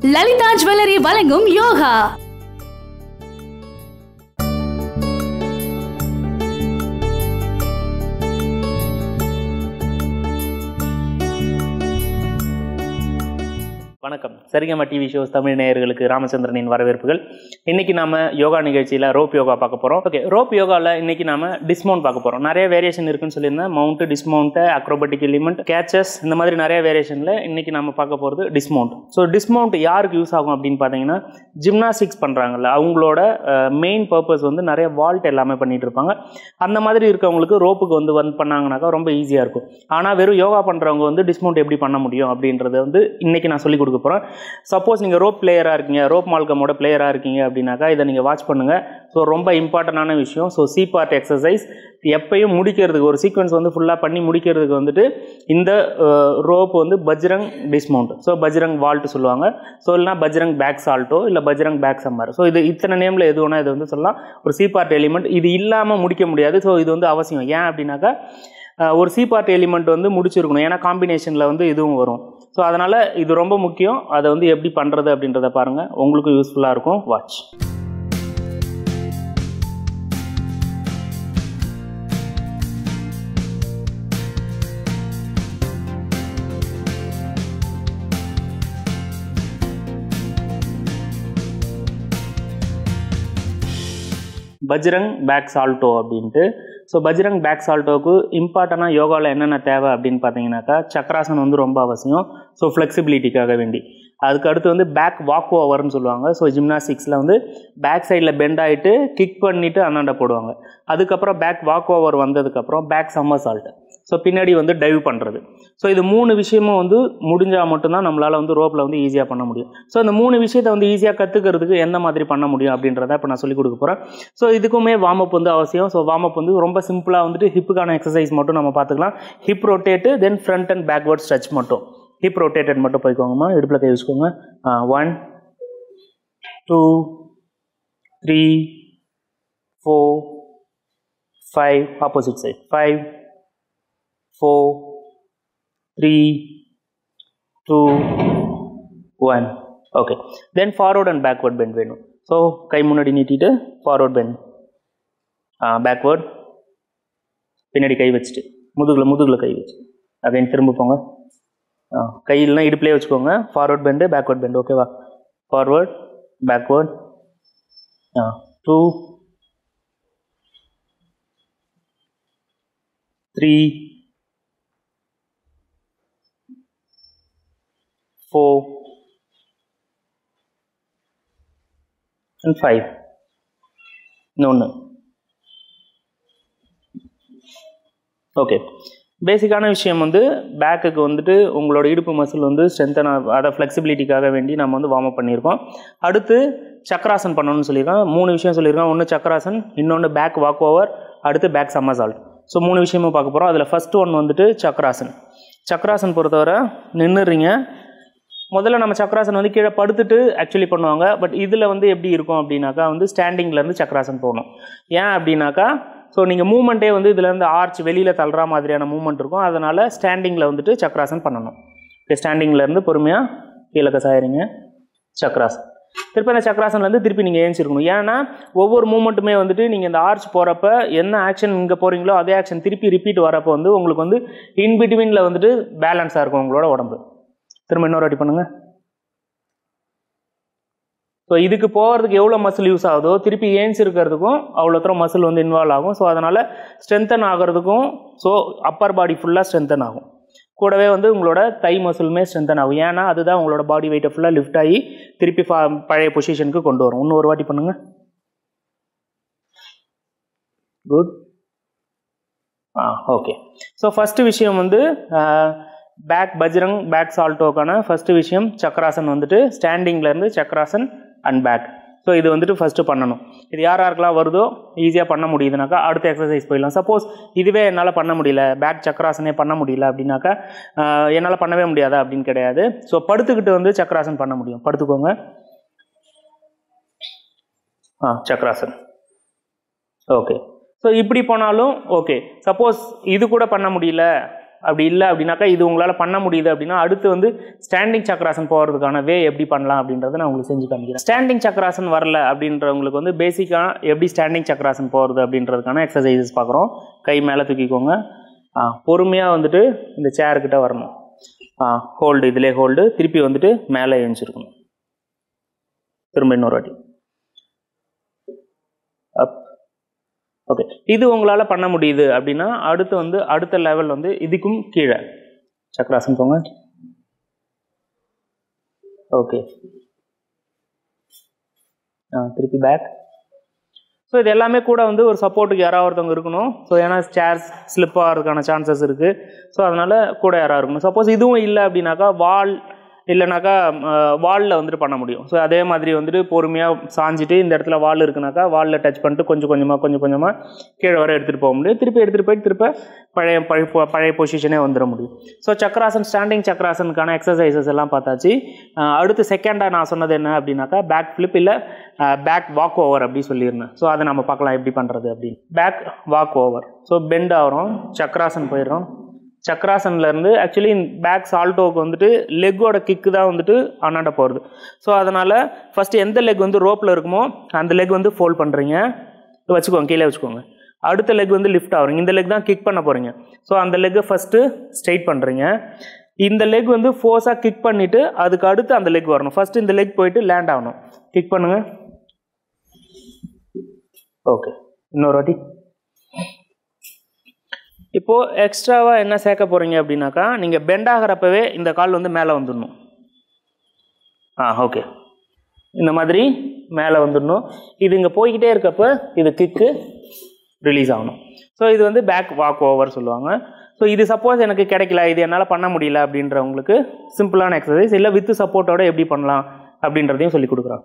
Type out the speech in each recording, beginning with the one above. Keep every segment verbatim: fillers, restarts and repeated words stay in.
Lalitha jewellery வழங்கும் யோகா. வணக்கம். Saregama TV shows Tamil நேயர்களுக்கு ராமச்சந்திரனின் வரவேற்புகள். இன்னைக்கு நாம யோகா நிகழ்ச்சியில் ரோப் யோகா பார்க்க போகிறோம். ஓகே, ரோப் யோகாவில் இன்னைக்கு நாம டிஸ்மவுண்ட் பார்க்க போகிறோம். நிறைய வேரியேஷன் இருக்குன்னு சொல்லியிருந்தேன். Mount, dismount, acrobatic element, catches, இந்த மாதிரி நிறைய வேரியேஷனில் இன்னைக்கு நம்ம பார்க்க போகிறது டிஸ்மவுண்ட். ஸோ டிஸ்மவுண்ட் யாருக்கு யூஸ் ஆகும் அப்படின்னு பார்த்தீங்கன்னா, ஜிம்னாஸ்டிக்ஸ் பண்ணுறாங்கல்ல, அவங்களோட மெயின் பர்பஸ் வந்து நிறைய வால்ட் எல்லாமே பண்ணிட்டு இருப்பாங்க. அந்த மாதிரி இருக்கவங்களுக்கு ரோப்புக்கு வந்து வந்து பண்ணாங்கனாக்கா ரொம்ப ஈஸியாக இருக்கும். ஆனால் வெறும் யோகா பண்ணுறவங்க வந்து டிஸ்மவுண்ட் எப்படி பண்ண முடியும் அப்படின்றத வந்து இன்னைக்கு நான் சொல்லிக் கொடுக்க போகிறேன். சப்போஸ் நீங்கள் ரோப் பிளேயராக இருக்கீங்க, ரோப் மால்கமோட பிளேயராக இருக்கீங்க அப்படின்னாக்கா இதை நீங்கள் வாட்ச் பண்ணுங்கள். ஸோ ரொம்ப இம்பார்ட்டண்டான விஷயம். ஸோ சி பார்ட் எக்ஸசைஸ் எப்பயும் முடிக்கிறதுக்கு, ஒரு சீக்வன்ஸ் வந்து ஃபுல்லாக பண்ணி முடிக்கிறதுக்கு வந்துட்டு இந்த ரோப் வந்து Bajrang dismount, so Bajrang vault சொல்லுவாங்க. ஸோ இல்லைனா பஜ்ரங் பேக் சால்ட்டோ இல்லை பஜ்ரங் பேக் சம்மர். ஸோ இது இத்தனை நேமில் எது வேணால் இது வந்து சொல்லலாம். ஒரு சி பார்ட் எலிமெண்ட் இது இல்லாமல் முடிக்க முடியாது. ஸோ இது வந்து அவசியம். ஏன் அப்படின்னாக்கா ஒரு சி பார்ட் எலிமெண்ட் வந்து முடிச்சிருக்கணும். ஏன்னா காம்பினேஷனில் வந்து இதுவும் வரும். ஸோ அதனால் இது ரொம்ப முக்கியம். அதை வந்து எப்படி பண்ணுறது அப்படின்றத பாருங்கள், உங்களுக்கும் யூஸ்ஃபுல்லாக இருக்கும். வாட்ச். பஜ்ரங் பேக் சால்ட்டோ அப்படின்ட்டு. ஸோ பஜ்ரங் பேக் சால்ட்டோவுக்கு இம்பார்ட்டண்டாக யோகாவில் என்னென்ன தேவை அப்படின்னு பார்த்தீங்கன்னாக்கா, சக்கராசனம் வந்து ரொம்ப அவசியம். ஸோ ஃப்ளெக்சிபிலிட்டிக்காக வேண்டி. அதுக்கு அடுத்து வந்து பேக் வாக் ஓவர்னு சொல்லுவாங்க. ஸோ ஜிம்னாஸ்டிக்ஸில் வந்து பேக் சைடில் பெண்ட் ஆகிட்டு கிக் பண்ணிவிட்டு அண்ணாண்ட போடுவாங்க. அதுக்கப்புறம் பேக் வாக் ஓவர் வந்ததுக்கப்புறம் பேக் சம்மர் சால்ட், ஸோ பின்னாடி வந்து டைவ் பண்ணுறது. ஸோ இது மூணு விஷயமும் வந்து முடிஞ்சால் மட்டும்தான் நம்மளால் வந்து ரோப்பில் வந்து ஈஸியாக பண்ண முடியும். ஸோ இந்த மூணு விஷயத்தை வந்து ஈஸியாக கற்றுக்கிறதுக்கு எந்த மாதிரி பண்ண முடியும் அப்படின்றத இப்போ நான் சொல்லிக் கொடுக்க போகிறேன். ஸோ இதுக்குமே வார்ம் அப் வந்து அவசியம். ஸோ வார்ம் அப் வந்து ரொம்ப சிம்பிளாக வந்துட்டு ஹிப்புக்கான எக்ஸசைஸ் மட்டும் நம்ம பார்த்துக்கலாம். Hip rotate, then front and backward stretch மட்டும். ஹிப் ரொட்டேட்டட் மட்டும் போய்க்கோங்கம்மா. இடுப்பில் கை வச்சுக்கோங்க. One two three four five, opposite side, five four three two one. Okay, then forward and backward bend வேணும். ஸோ கை முன்னாடி நீட்டிட்டு ஃபார்வர்ட் பெண்ட், பேக்வர்ட், பின்னாடி கை வச்சுட்டு முதுகில் முதுகில் கை வச்சு அகைன் திரும்ப போங்க. கையிலாம் இடுப்புலேயே வச்சுக்கோங்க. Forward bend, backward bend. ஓகேவா? Forward, backward, two three four and five. இன்னொன்று. ஓகே, பேசிக்கான விஷயம் வந்து பேக்குக்கு வந்துட்டு உங்களோட இடுப்பு மசில் வந்து ஸ்ட்ரென்த்தன், அதை ஃப்ளெக்சிபிலிட்டிக்காக வேண்டி நம்ம வந்து வார்ம் அப் பண்ணியிருக்கோம். அடுத்து சக்கராசன் பண்ணணும்னு சொல்லியிருக்கோம். மூணு விஷயம் சொல்லியிருக்கோம். ஒன்று சக்கராசன், இன்னொன்று பேக் வாக் ஓவர், அடுத்து பேக் சம்மர் சால்ட். ஸோ மூணு விஷயமும் பார்க்க போகிறோம். அதில் ஃபஸ்ட்டு ஒன் வந்துட்டு சக்கராசன். சக்கராசன் பொறுத்தவரை நின்றுறீங்க. முதல்ல நம்ம சக்கராசன் வந்து கீழே படுத்துட்டு ஆக்சுவலி பண்ணுவாங்க. பட் இதில் வந்து எப்படி இருக்கும் அப்படின்னாக்கா வந்து ஸ்டாண்டிங்லேருந்து சக்கராசன் போகணும். ஏன் அப்படின்னாக்கா, ஸோ நீங்கள் மூமெண்ட்டே வந்து இதுலேருந்து ஆர்ச் வெளியில் தள்ளுற மாதிரியான மூமெண்ட் இருக்கும். அதனால் ஸ்டாண்டிங்கில் வந்துட்டு சக்கராசன் பண்ணணும். ஓகே, ஸ்டாண்டிங்லேருந்து பொறுமையாக கீழே கசாயிறீங்க, சக்கராசன். திருப்பி அந்த சக்கராசன்லேருந்து திருப்பி நீங்கள் ஏஞ்சிருக்கணும். ஏன்னா ஒவ்வொரு மூமெண்ட்டுமே வந்துட்டு நீங்கள் இந்த ஆர்ச் போகிறப்ப என்ன ஆக்ஷன் இங்கே போகிறீங்களோ அதே ஆக்ஷன் திருப்பி ரிப்பீட் வரப்போ வந்து உங்களுக்கு வந்து இன்பிட்வீனில் வந்துட்டு பேலன்ஸாக இருக்கும் உங்களோட உடம்பு. திரும்ப இன்னொரு வாட்டி பண்ணுங்க. ஸோ இதுக்கு போகிறதுக்கு எவ்வளோ மசில் யூஸ் ஆகுதோ திருப்பி ஏன்ஸ் இருக்கிறதுக்கும் அவ்வளோ தூரம் மசில் வந்து இன்வால்வ் ஆகும். ஸோ அதனால் ஸ்ட்ரென்தன் ஆகிறதுக்கும், ஸோ அப்பர் பாடி ஃபுல்லாக ஸ்ட்ரென்தன் ஆகும். கூடவே வந்து உங்களோட தை மசிலுமே ஸ்ட்ரென்தன் ஆகும். ஏன்னா அதுதான் உங்களோட பாடி வெயிட்டை ஃபுல்லாக லிஃப்ட் ஆகி திருப்பி பழைய பொசிஷனுக்கு கொண்டு வரும். இன்னும் ஒரு வாட்டி பண்ணுங்க. குட். ஆ ஓகே. ஸோ ஃபஸ்ட்டு விஷயம் வந்து பேக் பஜ்ரங் பேக் சால்ட்டோக்கான ஃபஸ்ட்டு விஷயம் சக்கராசன் வந்துட்டு ஸ்டாண்டிங்லேருந்து சக்கராசன் அண்ட் பேக். ஸோ இது வந்துட்டு ஃபஸ்ட்டு பண்ணணும். இது யார் யாருக்கெல்லாம் வருதோ ஈஸியாக பண்ண முடியுதுனாக்கா அடுத்த எக்ஸசைஸ் போயிடலாம். சப்போஸ் இதுவே என்னால் பண்ண முடியல, பேக் சக்கராசனே பண்ண முடியல அப்படின்னாக்கா என்னால் பண்ணவே முடியாதா அப்படின்னு கிடையாது. ஸோ படுத்துக்கிட்டு வந்து சக்கராசன் பண்ண முடியும். படுத்துக்கோங்க. ஆ சக்கராசன். ஓகே. ஸோ இப்படி போனாலும் ஓகே. சப்போஸ் இது கூட பண்ண முடியல, அப்படி இல்லை அப்படின்னாக்கா இது உங்களால் பண்ண முடியுது அப்படின்னா அடுத்து வந்து ஸ்டாண்டிங் சக்கராசன் போகிறதுக்கான வே எப்படி பண்ணலாம் அப்படின்றத நான் உங்களுக்கு செஞ்சு காமிக்கிறேன். ஸ்டாண்டிங் சக்கராசன் வரல அப்படின்றவங்களுக்கு வந்து பேசிக்காக எப்படி ஸ்டாண்டிங் சக்கராசன் போகிறது அப்படின்றதுக்கான எக்ஸசைசஸ் பார்க்குறோம். கை மேலே தூக்கிக்கோங்க. ஆ பொறுமையாக வந்துட்டு இந்த சேர்க்கிட்ட வரணும். ஆ ஹோல்டு, இதிலே ஹோல்டு, திருப்பி வந்துட்டு மேலே எழுந்திருக்கணும். திரும்ப இன்னொரு வாட்டி அப். ஓகே, இது உங்களால் பண்ண முடியுது அப்படின்னா அடுத்து வந்து அடுத்த லெவல் வந்து இதுக்கும் கீழே சக்கராசன் போங்க. ஓகே, ஆ திருப்பி பேக். ஸோ இது எல்லாமே கூட வந்து ஒரு சப்போர்ட்டுக்கு யாராவது ஒருத்தவங்க இருக்கணும். ஸோ ஏன்னா சேர்ஸ் ஸ்லிப் ஆகிறதுக்கான சான்சஸ் இருக்குது. ஸோ அதனால் கூட யாராவது இருக்கணும். சப்போஸ் இதுவும் இல்லை அப்படின்னாக்கா வால் இல்லைனாக்கா வாலில் வந்துட்டு பண்ண முடியும். ஸோ அதே மாதிரி வந்துட்டு பொறுமையாக சாஞ்சிட்டு இந்த இடத்துல வால் இருக்குனாக்கா வாலில் டச் பண்ணிட்டு கொஞ்சம் கொஞ்சமாக கொஞ்சம் கொஞ்சமாக கீழே வர எடுத்துகிட்டு போக முடியும். திருப்பி எடுத்துகிட்டு போயிட்டு திருப்ப பழைய பழைய பழைய பொசிஷனே வந்துட முடியும். ஸோ சக்கராசன் ஸ்டாண்டிங் சக்கராசனுக்கான எக்ஸசைசஸ் எல்லாம் பார்த்தாச்சு. அடுத்து செகண்டாக நான் சொன்னது என்ன அப்படின்னாக்கா பேக் ஃப்ளிப் இல்லை பேக் வாக் ஓவர் அப்படி சொல்லியிருந்தேன். ஸோ அதை நம்ம பார்க்கலாம் எப்படி பண்ணுறது அப்படின்னு. Back walk over. So bend ஆகிறோம், சக்கராசன் போயிடுறோம். சக்கராசன்லேருந்து ஆக்சுவலி பேக் சால்டோவுக்கு வந்துட்டு லெக்கோட கிக்கு தான் வந்துட்டு அண்ணாண்ட போகிறது. ஸோ அதனால் ஃபஸ்ட்டு எந்த லெக் வந்து ரோப்பில் இருக்குமோ அந்த லெக் வந்து ஃபோல்ட் பண்ணுறீங்க, வச்சுக்கோங்க, கீழே வச்சுக்கோங்க. அடுத்த லெக் வந்து லிஃப்ட் ஆகுறீங்க. இந்த லெக் தான் கிக் பண்ண போகிறீங்க. ஸோ அந்த லெக்கை ஃபஸ்ட்டு ஸ்ட்ரைட் பண்ணுறீங்க. இந்த லெக் வந்து ஃபோர்ஸாக கிக் பண்ணிவிட்டு அதுக்கு அடுத்து அந்த லெக் வரணும். ஃபஸ்ட்டு இந்த லெக் போயிட்டு லேண்ட் ஆகணும். கிக் பண்ணுங்கள். ஓகே, இன்னொரு வாட்டி. இப்போது எக்ஸ்ட்ராவாக என்ன சேர்க்க போகிறீங்க அப்படின்னாக்கா நீங்கள் பெண்ட் ஆகிறப்பவே இந்த கால் வந்து மேலே வந்துடணும். ஆ ஓகே, இந்த மாதிரி மேலே வந்துடணும். இது இங்கே போய்கிட்டே இருக்கப்போ இது கிக்கு ரிலீஸ் ஆகணும். ஸோ இது வந்து பேக் வாக் ஓவர் சொல்லுவாங்க. ஸோ இது சப்போஸ் எனக்கு கிடைக்கல, இது என்னால் பண்ண முடியல அப்படின்றவங்களுக்கு சிம்பிளான எக்ஸசைஸ் இல்லை வித் சப்போர்ட்டோட எப்படி பண்ணலாம் அப்படின்றதையும் சொல்லி கொடுக்குறாங்க.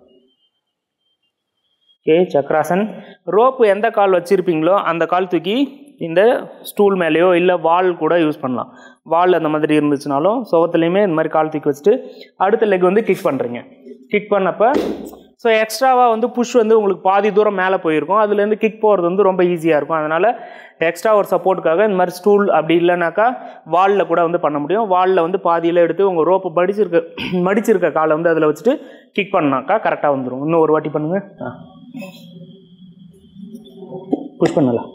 ஓகே, சக்கராசன். ரோப்பு எந்த கால் வச்சுருப்பீங்களோ அந்த கால் தூக்கி இந்த ஸ்டூல் மேலேயோ இல்லை வால் கூட யூஸ் பண்ணலாம். வால் அந்த மாதிரி இருந்துச்சுனாலும் சுவத்துலேயுமே இந்த மாதிரி கால் தூக்கி வச்சுட்டு அடுத்த லெக் வந்து கிக் பண்ணுறீங்க. கிக் பண்ணப்போ ஸோ எக்ஸ்ட்ராவாக வந்து புஷ் வந்து உங்களுக்கு பாதி தூரம் மேலே போயிருக்கும். அதுலேருந்து கிக் போகிறது வந்து ரொம்ப ஈஸியாக இருக்கும். அதனால் எக்ஸ்ட்ரா ஒரு சப்போர்ட்டுக்காக இந்த மாதிரி ஸ்டூல் அப்படி இல்லைனாக்கா வாலில் கூட வந்து பண்ண முடியும். வாலில் வந்து பாதியில் எடுத்து உங்கள் ரோப்பு மடிச்சிருக்க மடிச்சிருக்க காலை வந்து அதில் வச்சுட்டு கிக் பண்ணாக்கா கரெக்டாக வந்துடும். இன்னும் ஒரு வாட்டி பண்ணுங்கள். ஆ புஷ் பண்ணலாம்.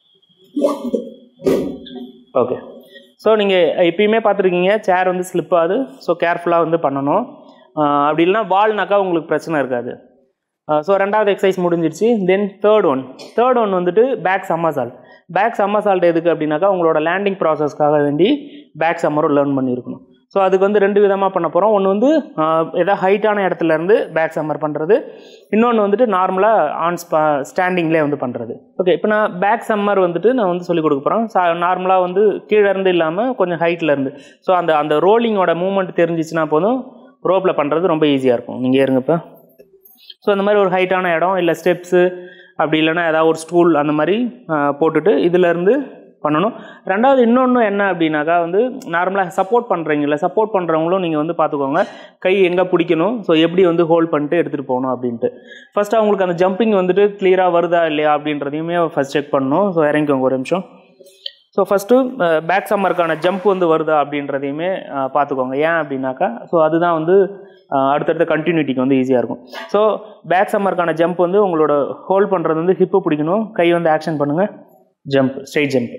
ஓகே, ஸோ நீங்கள் எப்பயுமே பார்த்துருக்கீங்க சேர் வந்து ஸ்லிப் ஆகுது. ஸோ கேர்ஃபுல்லாக வந்து பண்ணணும். அப்படி இல்லைனா வால்னாக்கா உங்களுக்கு பிரச்சனை இருக்காது. ஸோ ரெண்டாவது எக்ஸசைஸ் முடிஞ்சிருச்சு. Then third one third one வந்துட்டு பேக் சம்மர்சால்ட். பேக் சம்மர்சால்ட் எதுக்கு அப்படின்னாக்கா உங்களோட லேண்டிங் ப்ராசஸ்க்காக வேண்டி பேக் சம்மரும் லேர்ன் பண்ணியிருக்கணும். ஸோ அதுக்கு வந்து ரெண்டு விதமாக பண்ண போகிறோம். ஒன்று வந்து எதாவது ஹைட்டான இடத்துலேருந்து பேக் சம்மர் பண்ணுறது, இன்னொன்று வந்துட்டு நார்மலாக ஆன் ஸ்பா ஸ்டாண்டிங்லேயே வந்து பண்ணுறது. ஓகே, இப்போ நான் பேக் சம்மர் வந்துட்டு நான் வந்து சொல்லிக் கொடுக்க போகிறேன். சா நார்மலாக வந்து கீழே இருந்து இல்லாமல் கொஞ்சம் ஹைட்டில் இருந்து. ஸோ அந்த அந்த ரோலிங்கோட மூவ்மெண்ட் தெரிஞ்சிச்சுன்னா போதும், ரோப்பில் பண்ணுறது ரொம்ப ஈஸியாக இருக்கும். நீங்கள் ஏறுங்க இப்போ. ஸோ அந்த மாதிரி ஒரு ஹைட்டான இடம் இல்லை ஸ்டெப்ஸு அப்படி இல்லைன்னா ஏதாவது ஒரு ஸ்டூல் அந்த மாதிரி போட்டுட்டு இதிலேருந்து பண்ணணும். ரெண்டாவது இன்னொன்று என்ன அப்படின்னாக்கா வந்து நார்மலாக சப்போர்ட் பண்ணுறீங்கள, சப்போர்ட் பண்ணுறவங்களும் நீங்கள் வந்து பார்த்துக்கோங்க கை எங்கே பிடிக்கணும், ஸோ எப்படி வந்து ஹோல்ட் பண்ணிட்டு எடுத்துகிட்டு போகணும் அப்படின்ட்டு. ஃபஸ்ட்டு அவங்களுக்கு அந்த ஜம்பிங் வந்துட்டு கிளியராக வருதா இல்லையா அப்படின்றதையுமே ஃபஸ்ட் செக் பண்ணணும். ஸோ இறங்கிக்கோங்க ஒரு நிமிஷம். ஸோ ஃபஸ்ட்டு பேக் சம்மருக்கான ஜம்ப் வந்து வருதா அப்படின்றதையுமே பார்த்துக்கோங்க. ஏன் அப்படின்னாக்கா ஸோ அதுதான் வந்து அடுத்தடுத்த கண்டினியூட்டிக்கு வந்து ஈஸியாக இருக்கும். ஸோ பேக் சம்மருக்கான ஜம்ப் வந்து உங்களோட ஹோல்ட் பண்ணுறது வந்து ஹிப்பை பிடிக்கணும். கை வந்து ஆக்ஷன் பண்ணுங்கள். Jump, straight jump.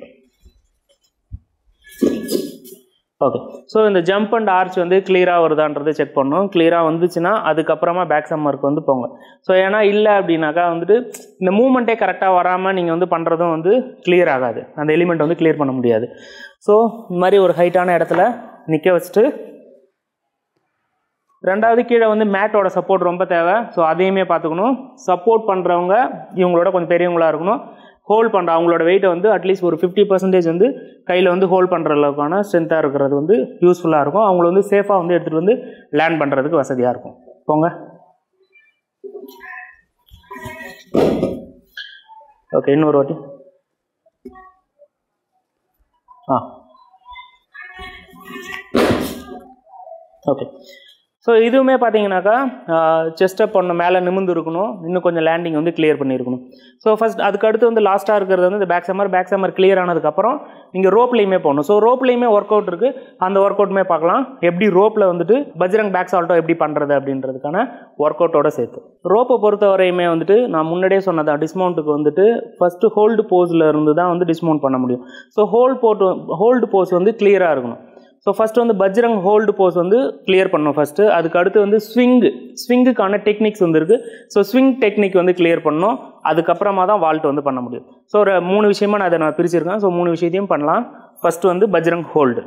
Okay, so இந்த ஜம்ப் அண்ட் ஆர்ச் வந்து கிளியராக வருதான்றதை செக் பண்ணணும். கிளியராக வந்துச்சுன்னா அதுக்கப்புறமா பேக் சம்மருக்கு வந்து போங்க. ஸோ ஏன்னா இல்லை அப்படின்னாக்கா வந்துட்டு இந்த மூமெண்ட்டே கரெக்டாக வராமல் நீங்கள் வந்து பண்ணுறதும் வந்து கிளியர் ஆகாது, அந்த எலிமெண்ட் வந்து கிளியர் பண்ண முடியாது. ஸோ இந்த மாதிரி ஒரு ஹைட்டான இடத்துல நிற்க வச்சுட்டு, ரெண்டாவது கீழே வந்து மேட்டோட சப்போர்ட் ரொம்ப தேவை. ஸோ அதையுமே பார்த்துக்கணும். சப்போர்ட் பண்ணுறவங்க இவங்களோட கொஞ்சம் பெரியவங்களாக இருக்கணும். ஹோல்ட் பண்ணுற அவங்களோட வெயிட்டை வந்து அட்லீஸ்ட் ஒரு ஃபிஃப்டி பர்சன்டேஜ் வந்து கையில் வந்து ஹோல்ட் பண்ணுற அளவுக்கான ஸ்ட்ரென்த்தாக இருக்கிறது வந்து யூஸ்ஃபுல்லாக இருக்கும். அவங்கள வந்து சேஃபாக வந்து எடுத்துகிட்டு வந்து லேண்ட் பண்ணுறதுக்கு வசதியாக இருக்கும். போங்க. ஓகே, இன்னொரு வாட்டி. ஆ ஓகே, ஸோ ஸோ இதுவுமே பார்த்தீங்கன்னாக்கா செஸ்ட்டை பண்ண மேலே நிமிர்ந்து இருக்கணும், இன்னும் கொஞ்சம் லேண்டிங் வந்து கிளியர் பண்ணியிருக்கணும். ஸோ ஃபஸ்ட் அதுக்கு அடுத்து வந்து லாஸ்ட்டாக இருக்கிறது வந்து இந்த back summer back summer clear ஆனதுக்கப்புறம் நீங்கள் ரோப்லேயுமே போகணும். ஸோ ரோப்லேயுமே ஒர்க் அவுட் இருக்குது, அந்த ஒர்க் அவுட்டுமே பார்க்கலாம். எப்படி ரோப்பில் வந்துட்டு பஜ்ரங் பேக் சால்ட்டோ எப்படி பண்ணுறது அப்படின்றதுக்கான ஒர்க் அவுட்டோட சேர்த்து. ரோப்பை பொறுத்தவரையுமே வந்துட்டு நான் முன்னாடியே சொன்னதான், டிஸ்மவுண்ட்டுக்கு வந்துட்டு ஃபஸ்ட்டு ஹோல்டு போஸில் இருந்து தான் வந்து டிஸ்மவுண்ட் பண்ண முடியும். ஸோ ஹோல்டு போட்டு ஹோல்டு போஸ் வந்து கிளியராக இருக்கணும். ஸோ ஃபஸ்ட்டு வந்து பஜ்ரங் ஹோல்டு போஸ் வந்து கிளியர் பண்ணணும் ஃபஸ்ட்டு. அதுக்கு அடுத்து வந்து ஸ்விங்கு ஸ்விங்குக்கான டெக்னிக்ஸ் வந்து இருக்குது. ஸோ ஸ்விங் டெக்னிக் வந்து கிளியர் பண்ணணும், அதுக்கப்புறமா தான் வால்ட் வந்து பண்ண முடியும். ஸோ ஒரு மூணு விஷயமா நான் அதை நான் பிரிச்சிருக்கேன். ஸோ மூணு விஷயத்தையும் பண்ணலாம். ஃபஸ்ட்டு வந்து பஜ்ரங் ஹோல்டு.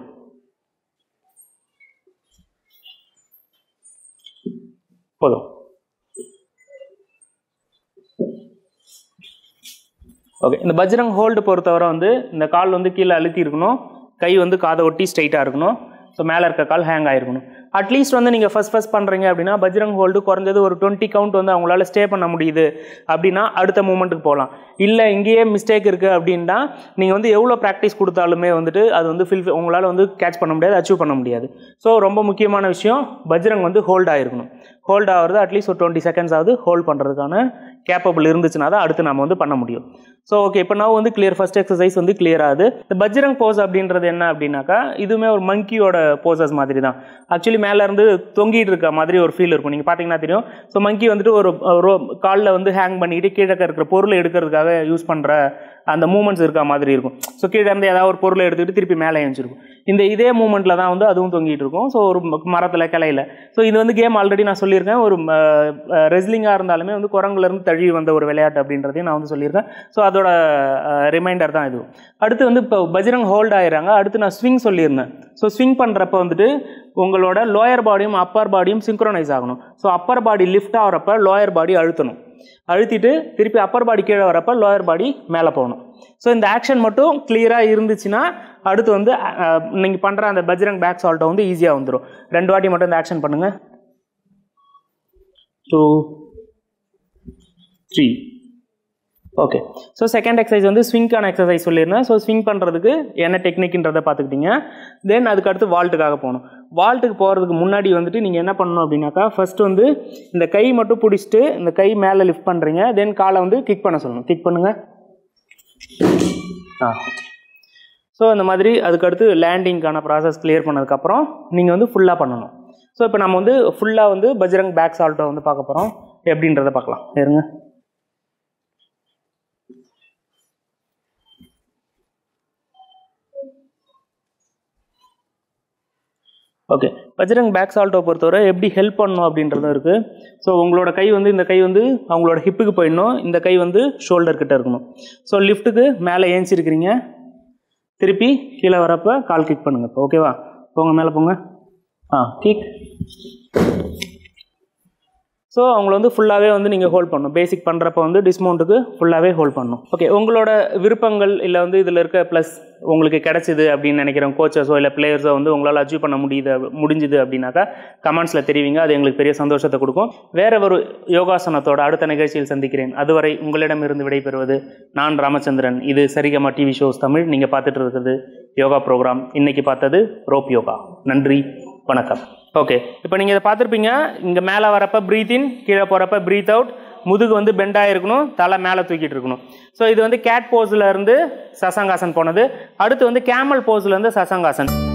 போதும். ஓகே, இந்த பஜ்ரங் ஹோல்டு பொறுத்தவரை வந்து இந்த கால் வந்து கீழே அழுத்தி இருக்கணும், கை வந்து காதை ஒட்டி ஸ்ட்ரைட்டாக இருக்கணும். ஸோ மேலே இருக்க கால் ஹேங் ஆகிருக்கணும். அட்லீஸ்ட் வந்து நீங்கள் ஃபஸ்ட் ஃபஸ்ட் பண்ணுறீங்க அப்படின்னா பஜ்ரங் ஹோல்டு குறைஞ்சது ஒரு டுவெண்ட்டி கவுண்ட் வந்து அவங்களால ஸ்டே பண்ண முடியுது அப்படின்னா அடுத்த மூமெண்ட்டுக்கு போகலாம். இல்லை இங்கேயே மிஸ்டேக் இருக்குது அப்படின்னா நீங்கள் வந்து எவ்வளோ ப்ராக்டிஸ் கொடுத்தாலுமே வந்துட்டு அது வந்து ஃபில் உங்களால் வந்து கேட்ச் பண்ண முடியாது, அச்சீவ் பண்ண முடியாது. ஸோ ரொம்ப முக்கியமான விஷயம் பஜ்ரங் வந்து ஹோல்ட் ஆகிருக்கணும். ஹோல்ட் ஆகிறது அட்லீஸ்ட் ஒரு டுவெண்ட்டி செகண்ட்ஸ் ஆகுது ஹோல்ட் பண்ணுறதுக்கான கேப்பபிள் இருந்துச்சுன்னா தான் அடுத்து நம்ம வந்து பண்ண முடியும். ஸோ ஓகே, இப்போ நான் வந்து கிளியர் ஃபஸ்ட் எக்ஸசைஸ் வந்து கிளியர் ஆகுது. இந்த பஜ்ரங் போஸ் அப்படின்றது என்ன அப்படின்னாக்கா இதுவுமே ஒரு மங்கியோட போசஸ் மாதிரி தான். ஆக்சுவலி மேலே இருந்து தொங்கிட்டு இருக்க மாதிரி ஒரு ஃபீல் இருக்கும், நீங்கள் பார்த்தீங்கன்னா தெரியும். ஸோ மங்கி வந்துட்டு ஒரு ரோ காலில் வந்து ஹேங் பண்ணிட்டு கீழே இருக்கிற பொருளை எடுக்கிறதுக்காக யூஸ் பண்ணுற அந்த மூமெண்ட்ஸ் இருக்க மாதிரி இருக்கும். ஸோ கீழே இருந்து ஏதாவது ஒரு பொருளை எடுத்துக்கிட்டு திருப்பி மேலே எழுந்திருக்கும். இந்த இதே மூமெண்ட்டில் தான் வந்து அதுவும் தொங்கிட்டு இருக்கும். ஸோ ஒரு மரத்தில் கிளையில். ஸோ இது வந்து கேம் ஆல்ரெடி நான் சொல்லியிருக்கேன், ஒரு ரெஸ்லிங்காக இருந்தாலுமே வந்து குரங்குலேருந்து தழுவி வந்த ஒரு விளையாட்டு அப்படின்றதையும் நான் வந்து சொல்லியிருக்கேன். ஸோ அதோட ரிமைண்டர் தான் இது. அடுத்து வந்து இப்போ பஜ்ரங் ஹோல்ட் ஆகிறாங்க. அடுத்து நான் ஸ்விங் சொல்லியிருந்தேன். ஸோ ஸ்விங் பண்ணுறப்ப வந்துட்டு உங்களோட லோயர் பாடியும் அப்பர் பாடியும் சிங்க்ரோனைஸ் ஆகணும். ஸோ அப்பர் பாடி லிஃப்ட் ஆகிறப்ப லோயர் பாடி அழுத்தணும், அழுத்திட்டு திருப்பி அப்பர் பாடி கீழே வரப்போ லோயர் பாடி மேலே போகணும். ஸோ இந்த ஆக்ஷன் மட்டும் கிளியராக இருந்துச்சுன்னா அடுத்து வந்து நீங்கள் பண்ணுற அந்த பஜ்ரங் பேக் சால்ட்டை வந்து ஈஸியாக வந்துடும். ரெண்டு வாட்டி மட்டும் இந்த ஆக்ஷன் பண்ணுங்கள். Two three okay. So second exercise வந்து ஸ்விங்கான எக்ஸசைஸ் சொல்லியிருந்தேன். ஸோ ஸ்விங் பண்ணுறதுக்கு என்ன டெக்னிக்ன்றதை பார்த்துக்கிட்டீங்க. தென் அதுக்கடுத்து வால்ட்டுக்காக போகணும். வால்ட்டுக்கு போகிறதுக்கு முன்னாடி வந்துட்டு நீங்கள் என்ன பண்ணணும் அப்படின்னாக்கா ஃபஸ்ட்டு வந்து இந்த கை மட்டும் பிடிச்சிட்டு இந்த கை மேலே லிஃப்ட் பண்ணுறீங்க. தென் காலை வந்து கிக் பண்ண சொல்லணும். கிக் பண்ணுங்கள். ஆ ஸோ இந்த மாதிரி அதுக்கடுத்து லேண்டிங்கான ப்ராசஸ் கிளியர் பண்ணதுக்கப்புறம் நீங்கள் வந்து ஃபுல்லாக பண்ணணும். ஸோ இப்போ நம்ம வந்து ஃபுல்லாக வந்து பஜ்ரங் பேக் சால்ட்டை வந்து பார்க்க போகிறோம். எப்படின்றத பார்க்கலாம். இருங்க. ஓகே, பஜ்ரங் பேக் சால்ட்டை பொறுத்தவரை எப்படி ஹெல்ப் பண்ணணும் அப்படின்றதும் இருக்குது. ஸோ உங்களோட கை வந்து இந்த கை வந்து அவங்களோட ஹிப்புக்கு போயிடணும், இந்த கை வந்து ஷோல்டர் கிட்ட இருக்கணும். ஸோ லிஃப்ட்டுக்கு மேலே ஏஞ்சிருக்கிறீங்க, திருப்பி கீழே வரப்போ கால் கிக் பண்ணுங்கள். இப்போ ஓகேவா, போங்க மேலே போங்க. ஆ கிக். ஸோ அவங்கள வந்து ஃபுல்லாகவே வந்து நீங்கள் ஹோல்ட் பண்ணணும். பேசிக் பண்ணுறப்ப வந்து டிஸ்மவுண்ட்டுக்கு ஃபுல்லாகவே ஹோல்ட் பண்ணணும். ஓகே, உங்களோட விருப்பங்கள் இல்லை வந்து இதில் இருக்க ப்ளஸ் உங்களுக்கு கிடச்சிது அப்படின்னு நினைக்கிறேன் கோச்சஸோ இல்லை பிளேயர்ஸோ வந்து உங்களால் அச்சீவ் பண்ண முடியுது முடிஞ்சுது அப்படின்னாக்கா கமெண்ட்ஸில் தெரிவிங்க. அது எங்களுக்கு பெரிய சந்தோஷத்தை கொடுக்கும். வேற ஒரு யோகாசனத்தோட அடுத்த நிகழ்ச்சியில் சந்திக்கிறேன். அதுவரை உங்களிடமிருந்து விடைபெறுவது நான் ராமச்சந்திரன். இது சரிகமா டிவி ஷோஸ் தமிழ். நீங்கள் பார்த்துட்டு இருக்கிறது யோகா ப்ரோக்ராம். இன்றைக்கி பார்த்தது ரோப் யோகா. நன்றி, வணக்கம். ஓகே, இப்போ நீங்கள் இதை பார்த்துருப்பீங்க. இங்கே மேலே வரப்போ ப்ரீத் இன், கீழே போகிறப்ப ப்ரீத் அவுட், முதுகு வந்து பெண்டாக இருக்கணும், தலை மேலே தூக்கிட்டு இருக்கணும். ஸோ இது வந்து கேட் போஸில் இருந்து சசங்காசன் போனது. அடுத்து வந்து கேமல் போஸில் இருந்து சசங்காசன்.